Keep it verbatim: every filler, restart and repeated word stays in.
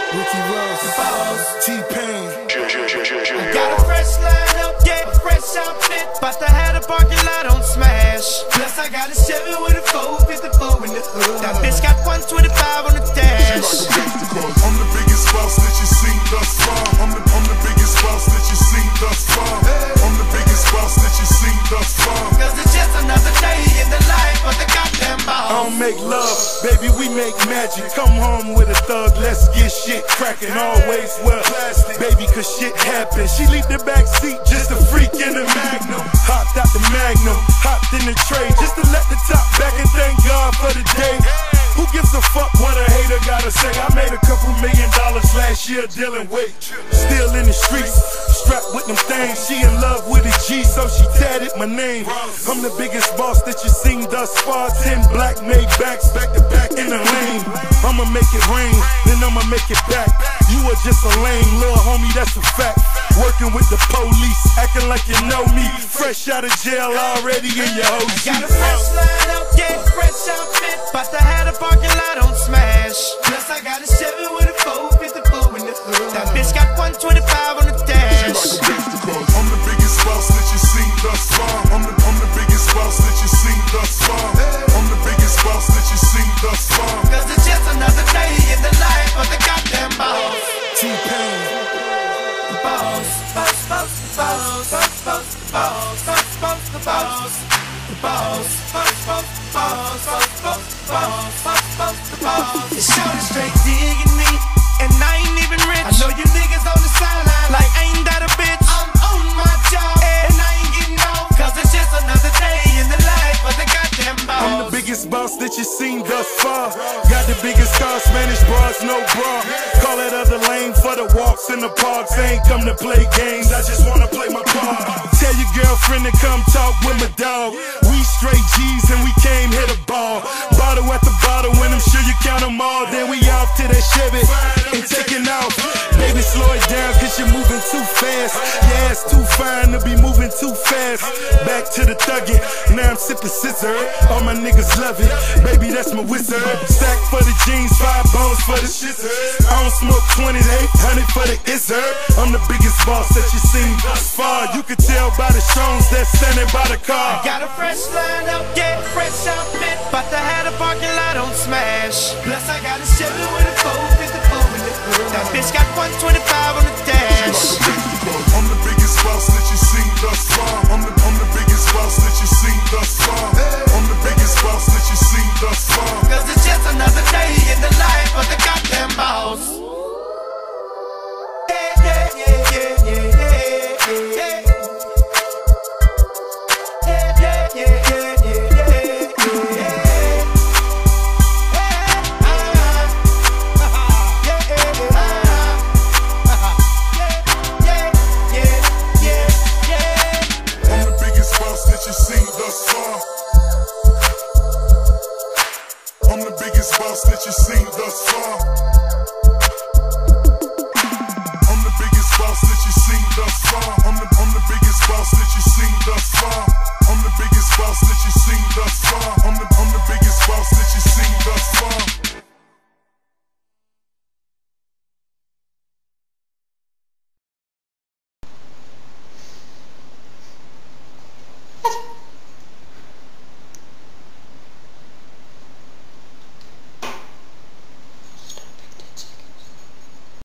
T-Pain. Got a fresh line up, yeah, a fresh outfit. Bout to have the parking lot on smash. Plus I got a Chevy with a four fifty-four in the hood. That bitch got one twenty-five on the dash. I'm the biggest boss that you seen thus far. I'm the, I'm the biggest boss that you seen thus far. I'm the biggest boss that you seen thus far. Cause it's just another day in the life of the goddamn boss. I don't make love, baby, we make magic. Come home with a thug, let's get shit cracking. Always wear plastic, baby, cause shit happens. She leave the back seat, just a freak in the Magnum. Hopped out the Magnum, hopped in the tray, just to let the top back and thank God for the day. Who gives a fuck what a hater gotta say? I made a couple million dollars last year dealing weight. Still in the streets, strapped with them things. She in love with a G, so she tatted my name. I'm the biggest boss that you seen thus far. Ten black made backs, back to back in the lane. I'ma make it rain, then I'ma make it back. You are just a lame little homie, that's a fact. Working with the police, acting like you know me. Fresh out of jail, already in your O G. Got a fresh line up, yeah, fresh outfit. Bout to have the parking lot on smash. Plus I got a Chevy with a four fifty-four in the hood. That bitch got one twenty-five on the dash. I'm the biggest boss that you seen thus far. I'm the, I'm the biggest boss that you seen thus far. I'm the biggest boss that you seen thus far. Cause it's just another day in the life of the goddamn boss. T-Pain. Boss, boss, boss, boss, boss, boss, boss, boss, boss, the boss. The boss, boss, boss, boss, boss, boss, boss, boss, boss, the boss. It's shorty straight digging me, and I ain't even rich. I know you niggas on the sideline like ain't that a bitch. I'm on my job, and I ain't getting off. Cause it's just another day in the life of the goddamn boss. I'm the biggest boss that you seen thus far. Got the biggest car, Spanish bras, no bra. Call that other lane for the walks in the parks. I ain't come to play games, I just wanna play my part. Tell your girlfriend to come talk with my dog. We straight G's and we came hit a ball. Bottle at the bottle, when I'm sure you count them all. Then we off to that Chevy and taking off. Baby, slow it down cause you're moving too fast. Your ass too fine to be moving too fast. Back to the thuggin', now I'm sipping scissor. All my niggas love it, baby, that's my wizard. Stack for the jeans, five bones for the shizzer. I don't smoke twenty-eight hundred for the izzard. I'm the biggest boss that you seen thus far. You can tell by the shows that's standing by the car. Got a fresh line up, yeah, fresh outfit. Bout to have the parking lot on smash. Plus I got a Chevy with a four fifty-four in the hood. That bitch got one twenty-five on the dash. I'm the biggest boss that you seen thus far. I'm the, I'm the biggest boss that you seen thus far. I'm the biggest boss that you seen thus far. Cause it's just another day in the life of the goddamn boss. Yeah, yeah, yeah, yeah, yeah, yeah, yeah. Yeah, yeah, yeah, yeah, yeah, yeah, yeah. You seen thus far. I'm the biggest boss that you seen thus far. I'm the biggest boss that you seen thus far. I'm the, I'm the biggest boss that you seen thus far. I'm the biggest boss that you seen thus far. I'm the, I'm the biggest boss that you seen thus far.